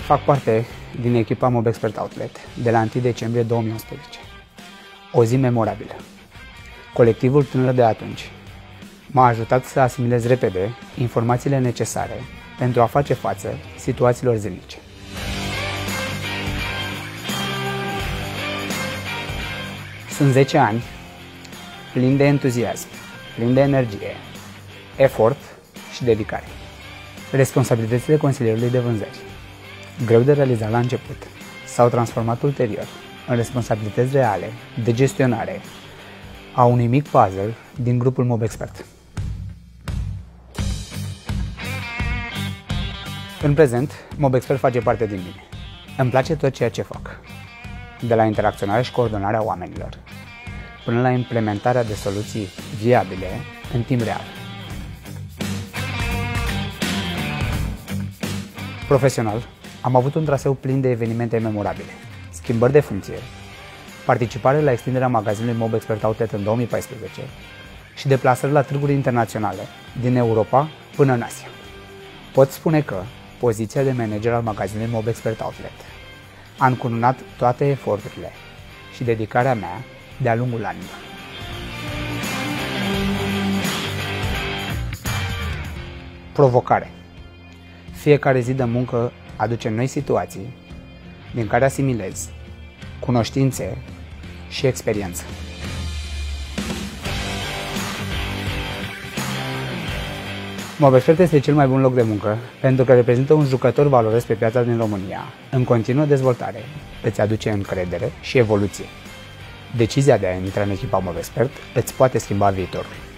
Fac parte din echipa Mobexpert Outlet de la 1 decembrie 2011. O zi memorabilă. Colectivul tânăr de atunci m-a ajutat să asimilez repede informațiile necesare pentru a face față situațiilor zilnice. Sunt 10 ani plin de entuziasm, plin de energie, efort și dedicare. Responsabilitățile consilierului de vânzări, greu de realizat la început, s-au transformat ulterior în responsabilități reale de gestionare a unui mic puzzle din grupul Mobexpert. În prezent, Mobexpert face parte din mine. Îmi place tot ceea ce fac, de la interacționarea și coordonarea oamenilor, până la implementarea de soluții viabile în timp real. Profesional, am avut un traseu plin de evenimente memorabile, schimbări de funcție, participare la extinderea magazinului Mobexpert Outlet în 2014 și deplasări la târguri internaționale, din Europa până în Asia. Pot spune că poziția de manager al magazinului Mobexpert Outlet a încununat toate eforturile și dedicarea mea de-a lungul anilor. Provocare. Fiecare zi de muncă aduce noi situații din care asimilez cunoștințe și experiență. Mobexpert este cel mai bun loc de muncă pentru că reprezintă un jucător valoros pe piața din România, în continuă dezvoltare, îți aduce încredere și evoluție. Decizia de a intra în echipa Mobexpert îți poate schimba viitorul.